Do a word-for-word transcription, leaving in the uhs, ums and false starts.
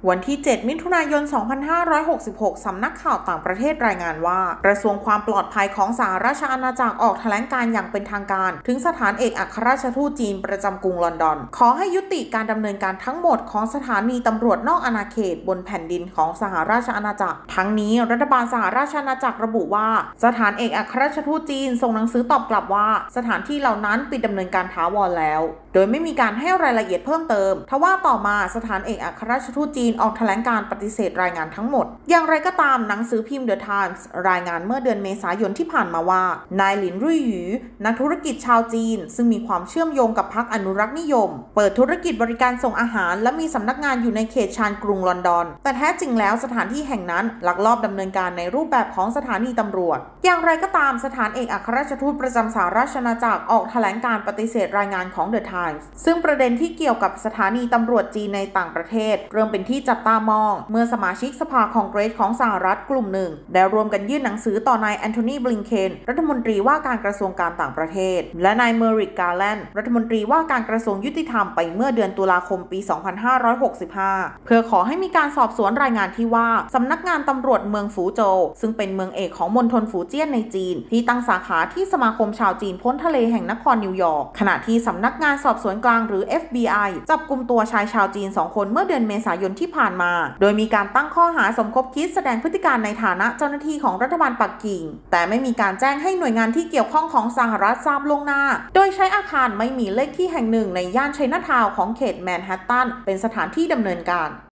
วันที่ เจ็ด มิถุนายน สองพันห้าร้อยหกสิบหก สำนักข่าวต่างประเทศรายงานว่ากระทรวงความปลอดภัยของสหราชอาณาจักรออกแถลงการอย่างเป็นทางการถึงสถานเอกอัครราชทูตจีนประจำกรุงลอนดอนขอให้ยุติการดำเนินการทั้งหมดของสถานีตำรวจนอกอาณาเขตบนแผ่นดินของสหราชอาณาจักรทั้งนี้รัฐบาลสหราชอาณาจักรระบุว่าสถานเอกอัครราชทูตจีนส่งหนังสือตอบกลับว่าสถานที่เหล่านั้นปิดดำเนินการถาวรแล้วโดยไม่มีการให้รายละเอียดเพิ่มเติมทว่าต่อมาสถานเอกอัครราชทูตจีนออกแถลงการปฏิเสธรายงานทั้งหมดอย่างไรก็ตามหนังสือพิมพ์ The Times รายงานเมื่อเดือนเมษายนที่ผ่านมาว่านายหลินรุ่ยหยูนักธุรกิจชาวจีนซึ่งมีความเชื่อมโยงกับพรรคอนุรักษ์นิยมเปิดธุรกิจบริการส่งอาหารและมีสำนักงานอยู่ในเขตชานกรุงลอนดอนแต่แท้จริงแล้วสถานที่แห่งนั้นลักลอบดำเนินการในรูปแบบของสถานีตำรวจอย่างไรก็ตามสถานเอกอัครราชทูตประจำสหราชอาณาจักรออกแถลงการปฏิเสธรายงานของ The Times ซึ่งประเด็นที่เกี่ยวกับสถานีตำรวจจีนในต่างประเทศเริ่มเป็นที่จับตามองเมื่อสมาชิกสภาคองเกรสของสหรัฐกลุ่มหนึ่งได้รวมกันยื่นหนังสือต่อนายแอนโทนีบลิงเคนรัฐมนตรีว่าการกระทรวงการต่างประเทศและนายเมอริกกาแลนด์รัฐมนตรีว่าการกระทรวงยุติธรรมไปเมื่อเดือนตุลาคมปี สองพันห้าร้อยหกสิบห้า เพื่อขอให้มีการสอบสวนรายงานที่ว่าสำนักงานตำรวจเมืองฝูโจวซึ่งเป็นเมืองเอกของมณฑลฝูเจี้ยนในจีนที่ตั้งสาขาที่สมาคมชาวจีนพ้นทะเลแห่งนครนิวยอร์กขณะที่สำนักงานสอบสวนกลางหรือ เอฟ บี ไอ จับกุมตัวชายชาวจีนสองคนเมื่อเดือนเมษายนที่ผ่านมาโดยมีการตั้งข้อหาสมคบคิดแสดงพฤติการในฐานะเจ้าหน้าที่ของรัฐบาลปักกิ่งแต่ไม่มีการแจ้งให้หน่วยงานที่เกี่ยวข้องของสหรัฐทราบล่วงหน้าโดยใช้อาคารไม่มีเลขที่แห่งหนึ่งในย่านไชน่าทาวน์ของเขตแมนฮัตตันเป็นสถานที่ดำเนินการ